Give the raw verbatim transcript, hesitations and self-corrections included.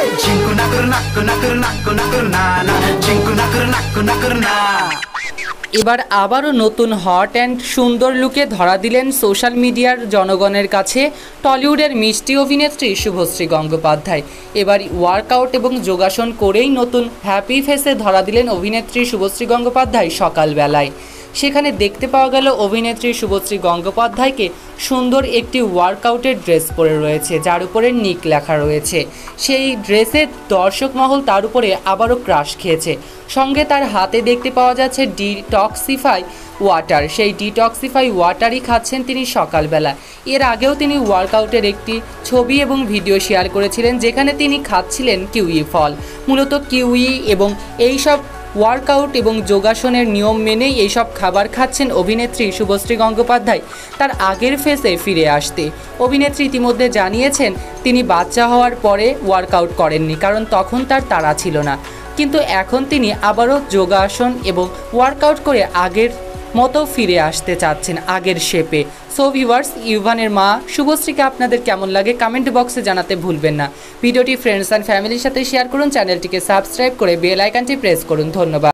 ঝিঙ্কু নাকুর নাক্কু নাকুর নাক্কু নাকুর না না, ঝিঙ্কু নাকুর নাক্কু নাকুর না। এবার আবারও নতুন হট অ্যান্ড সুন্দর লুকে ধরা দিলেন সোশ্যাল মিডিয়ার জনগণের কাছে টলিউডের মিষ্টি অভিনেত্রী শুভশ্রী গঙ্গোপাধ্যায়। এবার ওয়ার্কআউট এবং যোগাসন করেই নতুন হ্যাপি ফেসে ধরা দিলেন অভিনেত্রী শুভশ্রী গঙ্গোপাধ্যায় সকালবেলায়। সেখানে দেখতে পাওয়া গেল অভিনেত্রী শুভশ্রী গঙ্গোপাধ্যায়কে সুন্দর একটি ওয়ার্কআউটের ড্রেস পরে রয়েছে, যার উপরে নিক লেখা রয়েছে। সেই ড্রেসের দর্শক মহল তার উপরে আবারও ক্রাশ খেয়েছে। সঙ্গে তার হাতে দেখতে পাওয়া যাচ্ছে ডিটক্সিফাই ওয়াটার। সেই ডিটক্সিফাই ওয়াটারই খাচ্ছেন তিনি সকালবেলা। এর আগেও তিনি ওয়ার্কআউটের একটি ছবি এবং ভিডিও শেয়ার করেছিলেন, যেখানে তিনি খাচ্ছিলেন কিউই ফল। মূলত কিউই এবং এই সব ওয়ার্কআউট এবং যোগাসনের নিয়ম মেনেই এইসব খাবার খাচ্ছেন অভিনেত্রী শুভশ্রী গঙ্গোপাধ্যায় তার আগের ফেসে ফিরে আসতে। অভিনেত্রী ইতিমধ্যে জানিয়েছেন তিনি বাচ্চা হওয়ার পরে ওয়ার্কআউট করেননি, কারণ তখন তার তাড়া ছিল না। কিন্তু এখন তিনি আবারও যোগাসন এবং ওয়ার্কআউট করে আগের মতো ফিরে আসতে চাচ্ছেন, আগের শেপে। সো ভিউয়ার্স, ইউভানের মা শুভশ্রীকে আপনাদের কেমন লাগে কমেন্ট বক্সে জানাতে ভুলবেন না। ভিডিওটি ফ্রেন্ডস অ্যান্ড ফ্যামিলির সাথে শেয়ার করুন, চ্যানেলটিকে সাবস্ক্রাইব করে বেল আইকনটি প্রেস করুন। ধন্যবাদ।